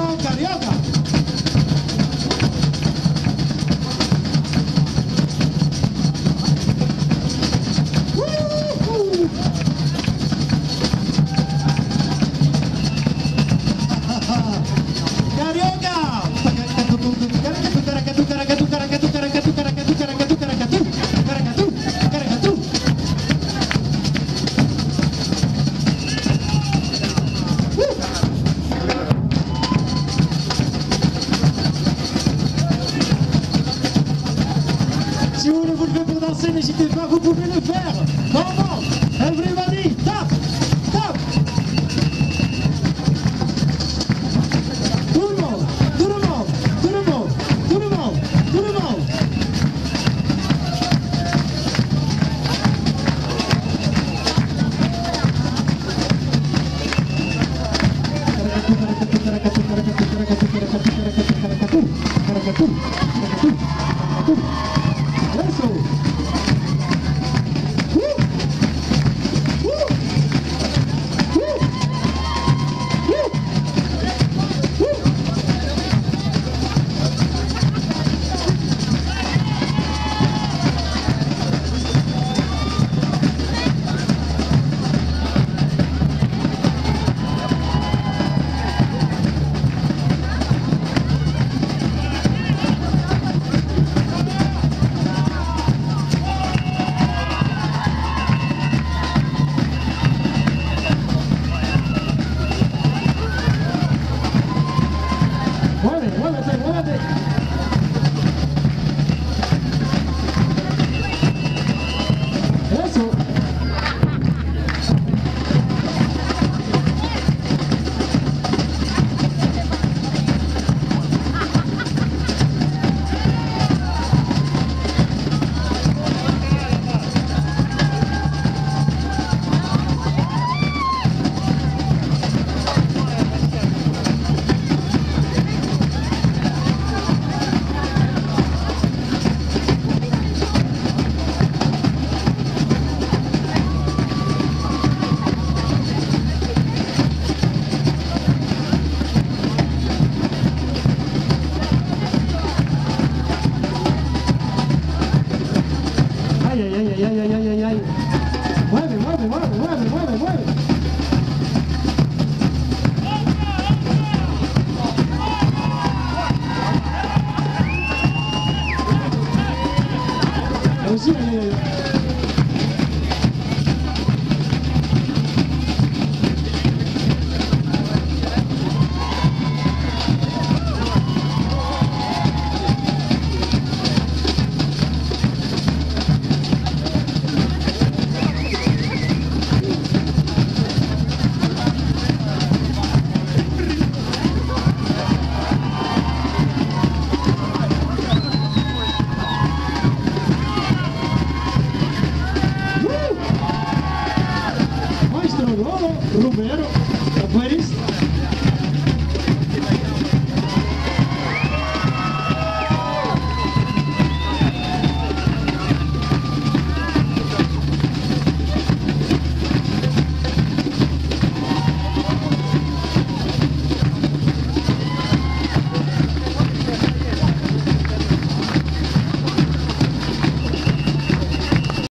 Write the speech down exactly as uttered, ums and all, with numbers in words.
Vamos, Carioca. Si vous voulez vous lever pour danser, n'hésitez pas, vous pouvez le faire. Comment? Everybody, tap, tap. Tout le monde, tout le monde, tout le monde, tout le monde, tout le monde. Eso. Uh. Uh. Uh. Uh. Muévete, muévete, muévete. Eso. Ay, ay, ay, ay, ay, ay, ay, ay. Mueve, mueve, mueve, mueve, mueve, mueve. Así, ay, ay, ay. Romero.